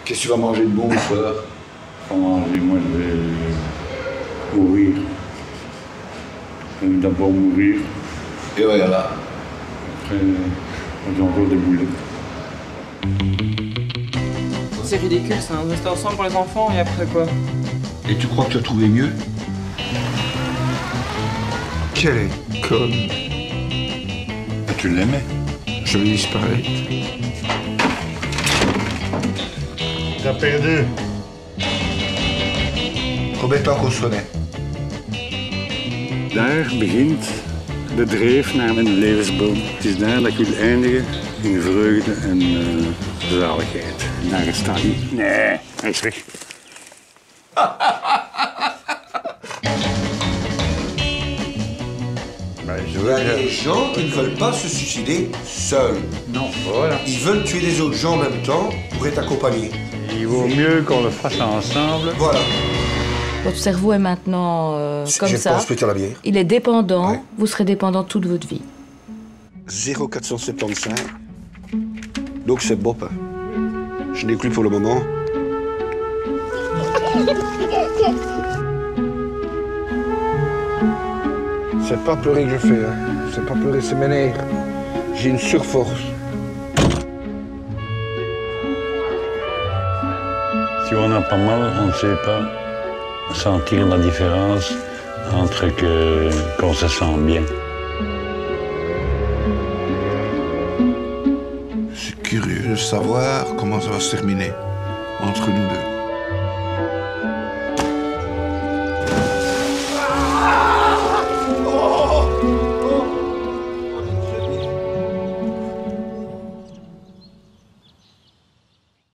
Qu'est-ce que tu vas manger de bon, soeur? Moi, je vais mourir. D'abord mourir. Et voilà. Après, j'ai encore des boulettes. C'est ridicule, ça. On reste ensemble pour les enfants et après quoi? Et tu crois que tu as trouvé mieux? Quelle est conne. Tu l'aimais? Je vais disparaître. T'as perdu. Probeer ook ons sonnet. Daar begint de dreef naar mijn levensboom. Het is daar dat ik wil eindigen in vreugde en zaligheid. Daar staat hij. Nee, hij is weg. Il y a des gens qui ne veulent pas se suicider seuls. Non, voilà. Ils veulent tuer des autres gens en même temps pour être accompagnés. Il vaut mieux qu'on le fasse ensemble. Voilà. Votre cerveau est maintenant comme Je ça. pense plutôt à la bière. Il est dépendant. Ouais. Vous serez dépendant toute votre vie. 0,475. Donc c'est Bob. Hein. Je n'ai plus pour le moment. C'est pas pleurer que je fais, hein. C'est pas pleurer, c'est mes nerfs. J'ai une surforce. Si on a pas mal, on ne sait pas sentir la différence entre qu'on se sent bien. Je suis curieux de savoir comment ça va se terminer entre nous deux.